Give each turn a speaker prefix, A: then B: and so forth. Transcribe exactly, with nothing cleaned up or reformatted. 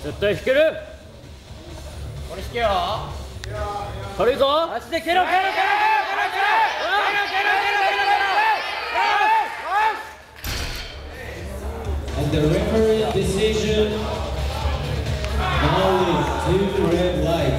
A: 絶対引ける。
B: これ引けよ。
A: 軽いぞ。
B: 足で蹴ろ蹴ろ蹴ろ蹴ろ蹴ろ蹴ろ蹴ろ蹴ろ
C: And the referee decision, now with two red lights.